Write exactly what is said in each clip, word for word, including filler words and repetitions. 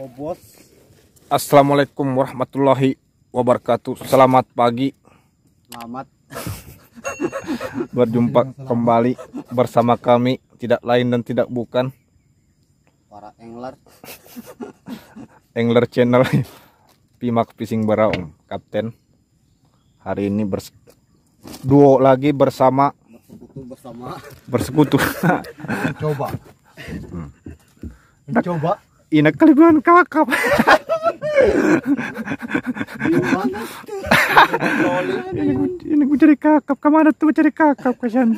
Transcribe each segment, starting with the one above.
Oh bos. Assalamualaikum warahmatullahi wabarakatuh. Selamat pagi. Selamat Berjumpa kembali bersama kami, tidak lain dan tidak bukan para angler. Angler Channel Pimak Fishing Baraung. Kapten hari ini bers duo lagi bersama Bersekutu bersama. bersekutu. Coba. Hmm. Coba. Inak kaliban kakap. ini gue ini gue cari kakap, kemana tuh cari kakap kasihan.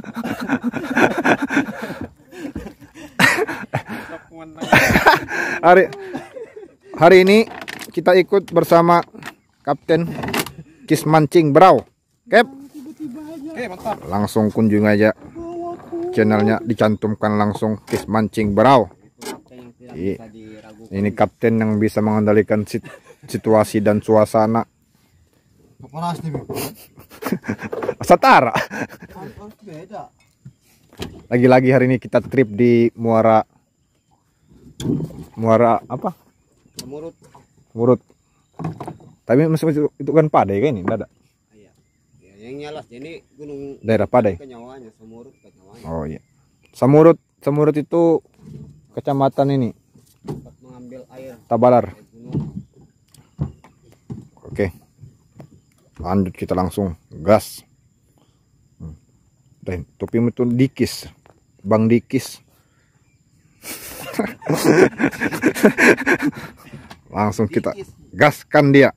hari hari ini kita ikut bersama Kapten Kis Mancing Brau. Kep. Oke, mantap. Langsung kunjung aja channelnya, dicantumkan langsung Kis Mancing Brau. Ini kapten yang bisa mengendalikan sit situasi dan suasana. Panas nih, Setara. beda. Lagi-lagi hari ini kita trip di Muara Muara apa? Semurut. Murut. Tapi masih itu, itu kan Padai kan ini, enggak ada. Iya. Ya, yang nyalas ini gunung Daerah Padai. Kenyawanya, Semurut kenyawanya. Oh iya. Samurut, Samurut itu kecamatan ini. Tempat mengambil air. Tabalar. Air gunung. Oke. Lanjut kita langsung gas. Dan topimu itu Dikis. Bang Dikis. Langsung kita gaskan dia.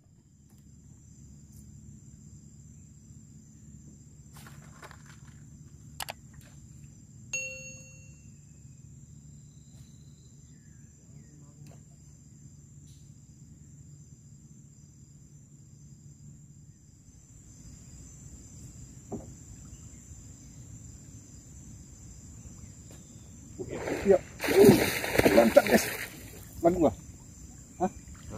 Ya, mantap guys. Ban gua. Hah?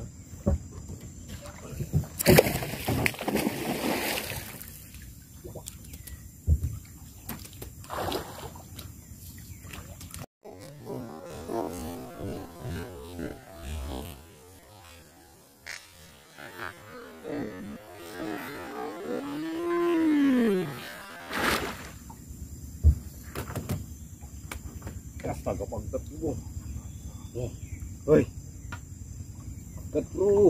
Astaga, mantap bro. Oh, woi, mantap bro.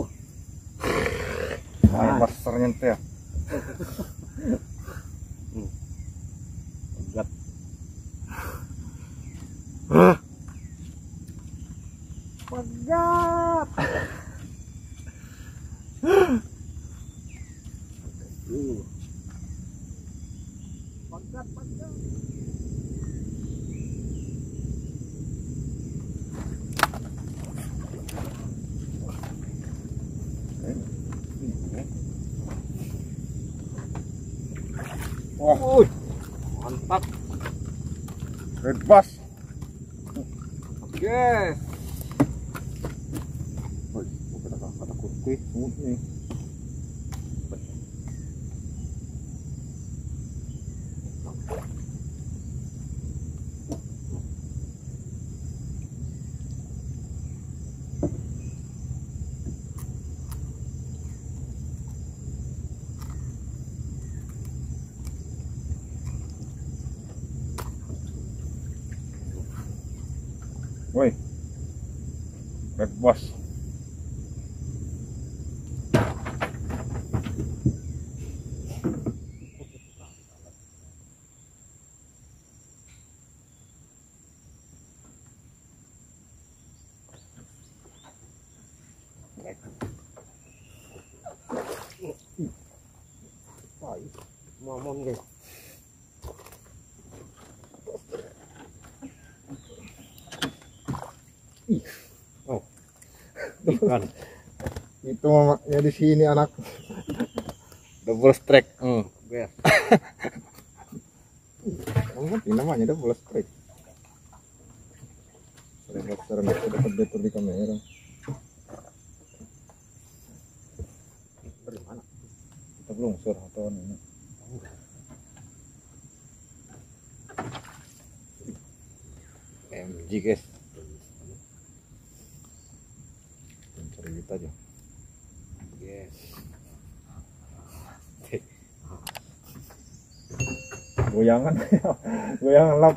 Ah, besarnya ente ya. Hmm. Pegat. Hah? Pegat. Uh. Pegat, pegat. Wah, mantap. Red bass. Yes. Woi, bukan ada kata kurkui semut nih. Woi, red bass. Mamon guys. Oh, ikan. Itu mamaknya di sini anak. Double strike. Hmm. Yes. Oh, ini namanya double strike. Sering-sering dapat betul di kamera. Dari mana? Kita belum sur atau ini. M G guys. goyangan goyangan lap.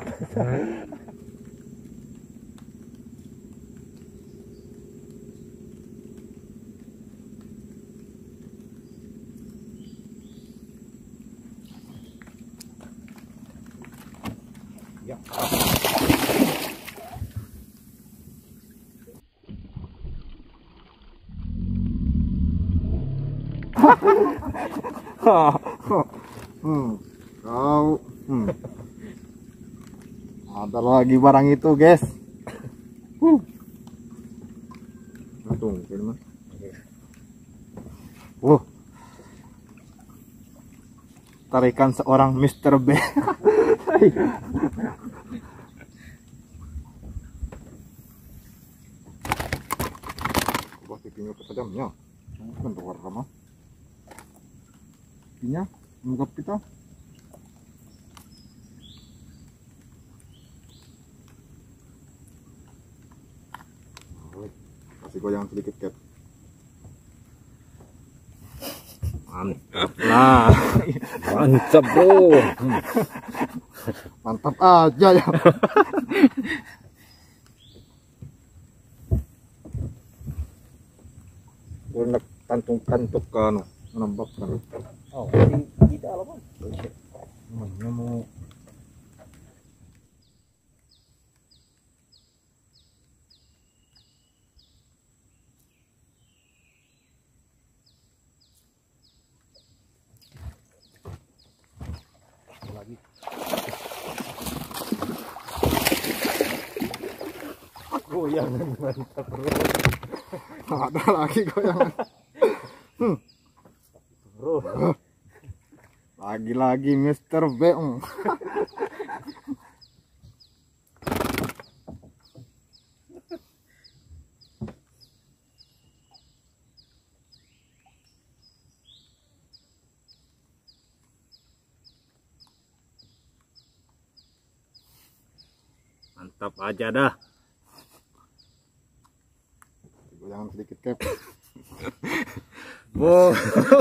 Ya. hmm. Kau hmm. Ada lagi barang itu guys. uh. Langsung film. uh. Tarikan seorang mister B. Coba pipinya ketajamnya. Bentuk warna mah. Pipinya menggap kita. Kasih goyang sedikit Cat. Mantap lah. Mantap bro. Mantap aja ya. Gue kantung-kantuk kan menembak kan. Oh, di di dalam kan. Namanya mau Lagi. Goyangan mantap bro. ada lagi goyangan. hmm. Bro. Lagi-lagi mister B. Mantap aja dah. Goyangan sedikit Cap. Wow.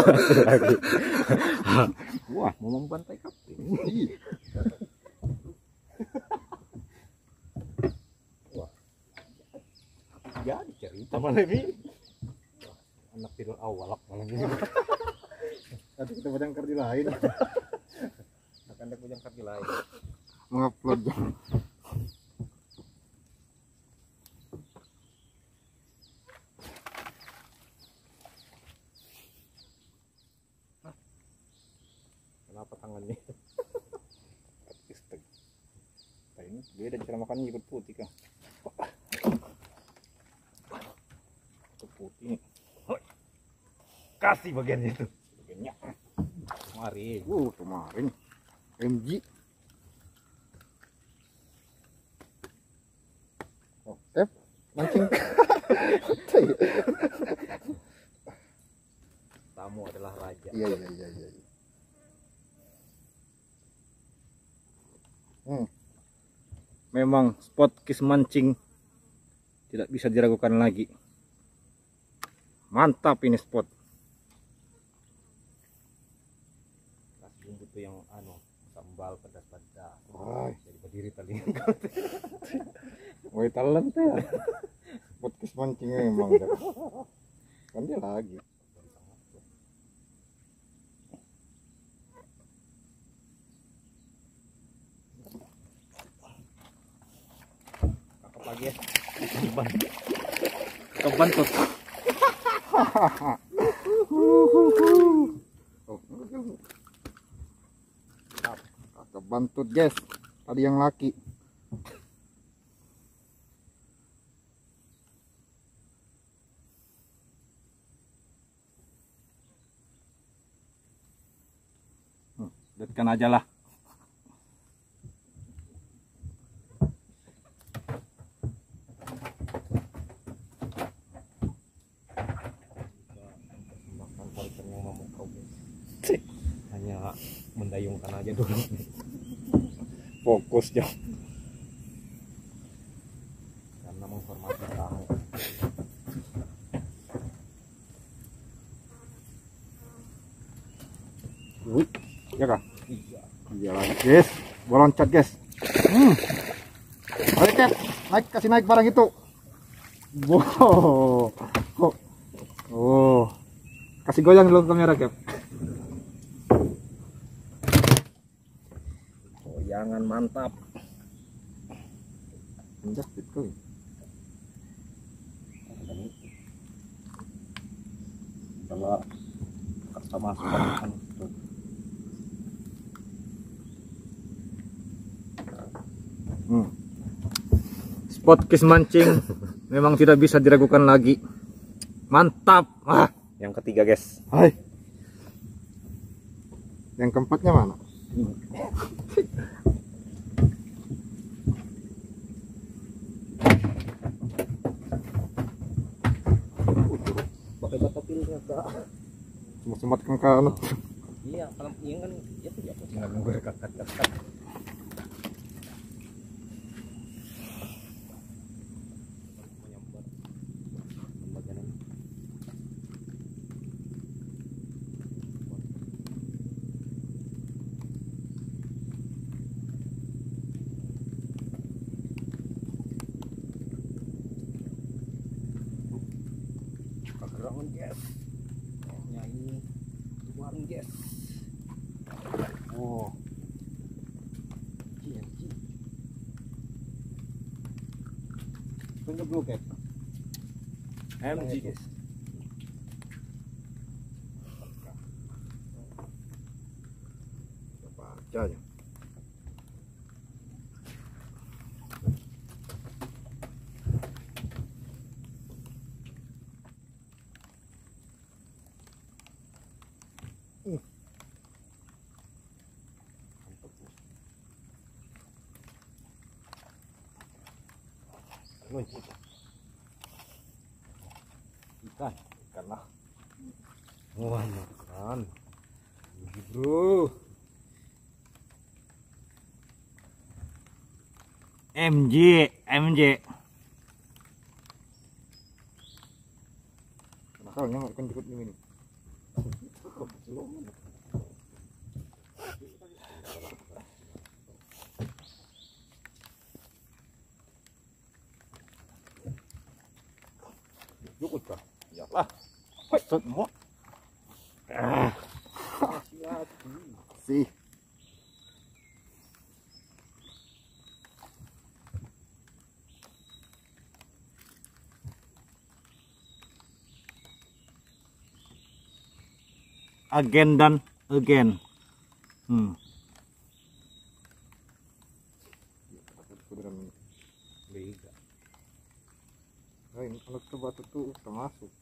Wah, mau membantai kapten. Wah. Jadi cerita malah ini. Anak tidur awalak malah ini. Tadi kita badang kerja lain. Akan ada kujang kaki lain. Mengupload. Kenapa tangannya? Nah, ini beda cara makannya ikut putih kan. Ikut putih. Kasih bagiannya itu. Bagiannya. Mari. Uh, kemarin M G. Oh, F mancing. Tamu adalah raja. Iya iya iya iya. Hmm. Memang spot kis mancing tidak bisa diragukan lagi. Mantap ini spot. Kasih bumbu tuh yang anu sambal pedas-pedas. Wah, jadi berdiri tadi. woi talent ya. Spot kis mancing memang dah. Kan dia lagi. Lagi ya. Kebantut. Kebantut guys. Tadi yang laki. Hmm, lihatkan aja lah. Hanya mendayungkan aja dulu. Fokus ya. Karena menghormati tamu. Wih, ya kah? Iya. Iya lagi guys, gua loncat guys. Hmm. Ayo Cat, naik, kasih naik barang itu. Wow. Oh. Oh. Kasih goyang dulu kamera Cap. Goyangan mantap. Injak kali. Kalau sama sama Hmm. Spot kis mancing memang tidak bisa diragukan lagi. Mantap. Ah. Yang ketiga guys. Hai. Yang keempatnya mana? Pakai bata pilnya kak. Semat kan kan. Iya, kalau yang kan ya tuh ya nggak nunggu dekat-dekat. Kegerangan guys. Nyanyi tuan guys. Oh. Cian ci. Tunjuk dulu guys. M G guys. Baca aja. Ikan, Ikan lah. wah makan, bro. M J, M J. Masalahnya nggak ikan jeruk ini. Cukup kah? Iyalah. Hei, semua. Ah. Sih. Again dan again. Hmm. Bega. Nah, ini kalau ke batu tuh termasuk.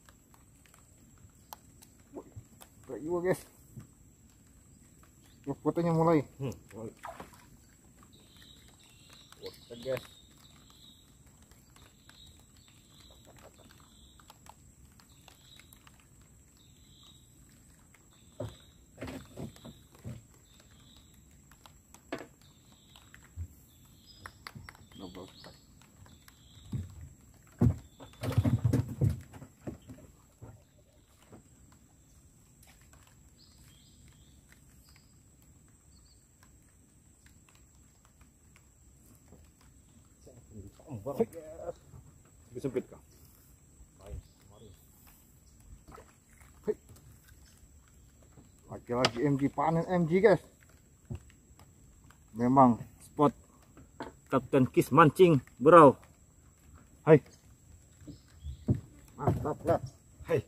Kayak juga guys. Yuk, fotonya mulai. Hmm. Foto guys. Lebih sempit kah? Lagi-lagi M G, panen M G guys. Memang Spot Kapten Kis mancing, bro. hai. Mantap lah. Hai.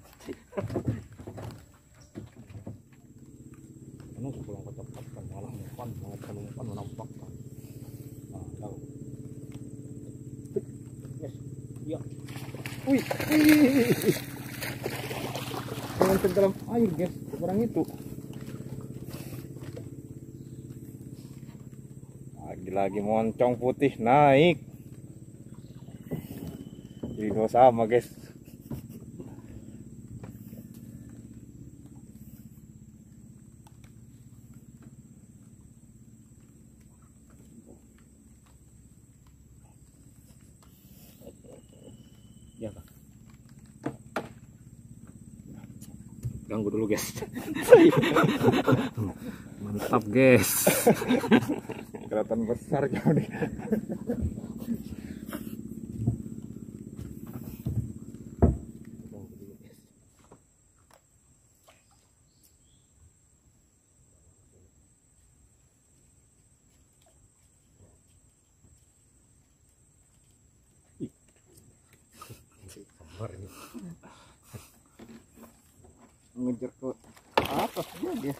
Ano pulang ke tempat kan malah umpan, malah umpan menampakkan. Nah, tahu. Yes. Ya. Wih, wih. Jangan tenggelam air guys, kurang itu. Lagi-lagi moncong putih naik. Jadi dua sama guys. Ya kak. Ganggu dulu guys. Mantap guys. Kelihatan besar jauh nih. Ini. Ngejar ke atas dia dia.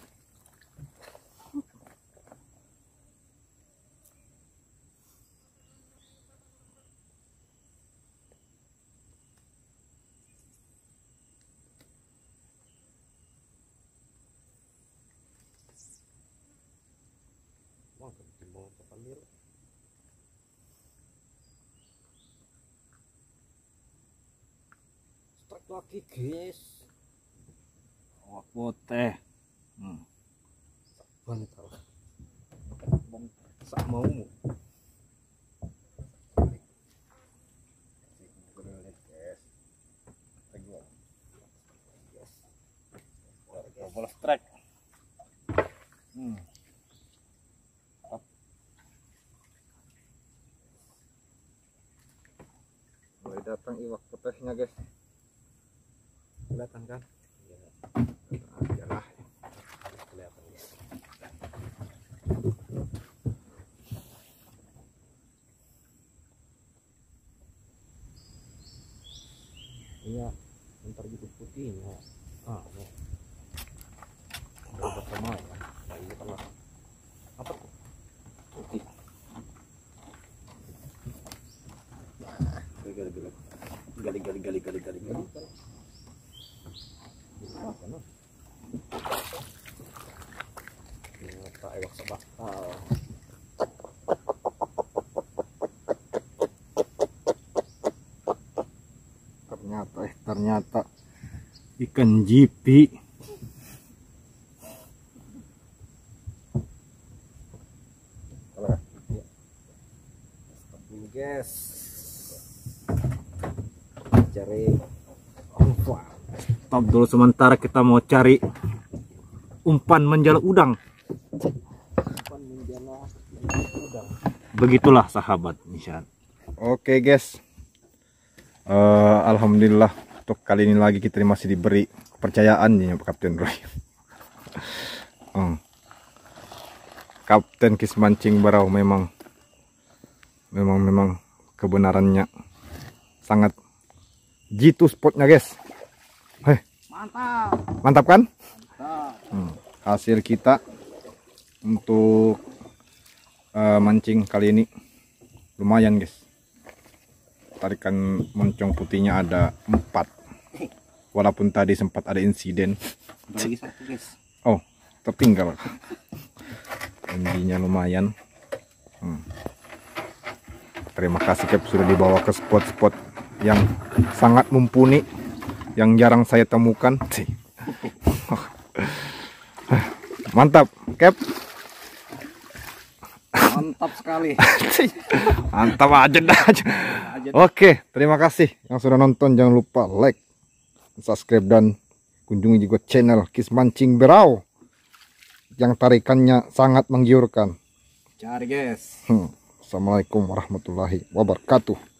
Wah, ketimbang kapanir. Strike lagi guys. Oh, putih. Hmm. Bantal. Bang, sak maumu. Bola strike. Hmm. Mulai datang iwak putihnya guys. Kelihatan kan? Ya. Aja lah. Kelihatan guys. Iya, ntar gitu putihnya. Ah, ya. Udah bersama ya. Nah, ini kan lah. Apa tuh? Putih. Gali gali gali gali gali gali gali gali. Apa noh? Ternyata ewak sebakal. Ternyata eh ternyata ikan jipi. Kalau ya. Stop dulu guys. Cari umpan. Stop dulu sementara, kita mau cari umpan menjala udang. Umpan menjala udang. Begitulah sahabat Nishan. Oke guys, uh, alhamdulillah untuk kali ini lagi kita masih diberi kepercayaan nih Kapten Roy. uh. Kapten Kis Mancing Barau memang memang memang kebenarannya sangat jitu spotnya guys. Hei, Mantap. mantap kan? Mantap. Hmm. Hasil kita untuk uh, mancing kali ini lumayan guys. Tarikan moncong putihnya ada empat, walaupun tadi sempat ada insiden. Lagi satu guys. Oh, tertinggal. Indinya lumayan. hmm. Terima kasih Cap sudah dibawa ke spot-spot yang sangat mumpuni, yang jarang saya temukan. Mantap Cap. Mantap sekali. Mantap aja dah. Oke, terima kasih yang sudah nonton. Jangan lupa like, subscribe, dan kunjungi juga channel Kis Mancing Barau yang tarikannya sangat menggiurkan. Cari guys. Hmm. Assalamualaikum warahmatullahi wabarakatuh.